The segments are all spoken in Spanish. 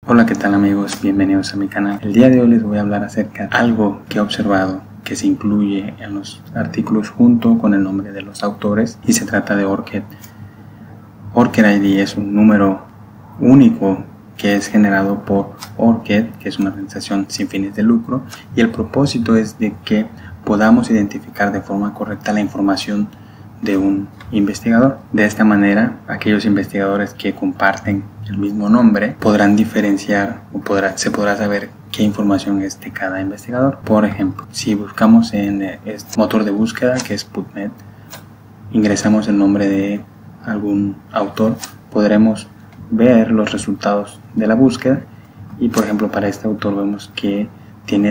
Hola, ¿qué tal amigos? Bienvenidos a mi canal. El día de hoy les voy a hablar acerca de algo que he observado que se incluye en los artículos junto con el nombre de los autores y se trata de ORCID. ORCID ID es un número único que es generado por ORCID, que es una organización sin fines de lucro, y el propósito es de que podamos identificar de forma correcta la información de un investigador. De esta manera, aquellos investigadores que comparten el mismo nombre podrán diferenciar o se podrá saber qué información es de cada investigador. Por ejemplo, si buscamos en este motor de búsqueda que es PubMed, ingresamos el nombre de algún autor, podremos ver los resultados de la búsqueda y por ejemplo para este autor vemos que tiene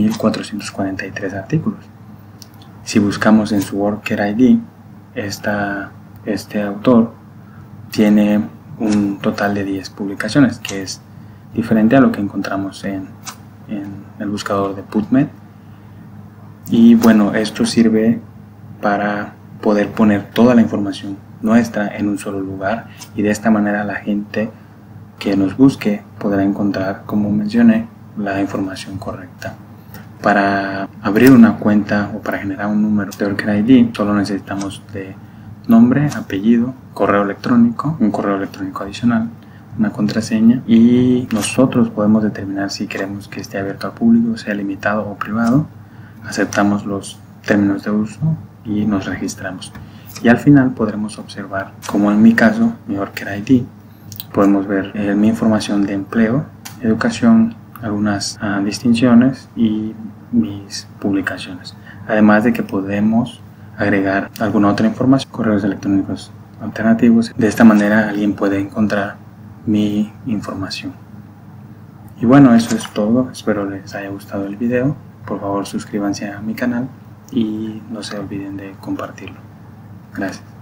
2443 artículos. Si buscamos en su ORCID ID, este autor tiene un total de 10 publicaciones, que es diferente a lo que encontramos en el buscador de PubMed. Y bueno, esto sirve para poder poner toda la información nuestra en un solo lugar y de esta manera la gente que nos busque podrá encontrar, como mencioné, la información correcta. Para abrir una cuenta o para generar un número de ORCID ID solo necesitamos de nombre, apellido, correo electrónico, un correo electrónico adicional, una contraseña, y nosotros podemos determinar si queremos que esté abierto al público, sea limitado o privado. Aceptamos los términos de uso y nos registramos. Y al final podremos observar, como en mi caso, mi ORCID ID, podemos ver mi información de empleo, educación, algunas distinciones y mis publicaciones. Además de que podemos agregar alguna otra información, correos electrónicos alternativos. De esta manera alguien puede encontrar mi información. Y bueno, eso es todo. Espero les haya gustado el video. Por favor suscríbanse a mi canal y no se olviden de compartirlo. Gracias.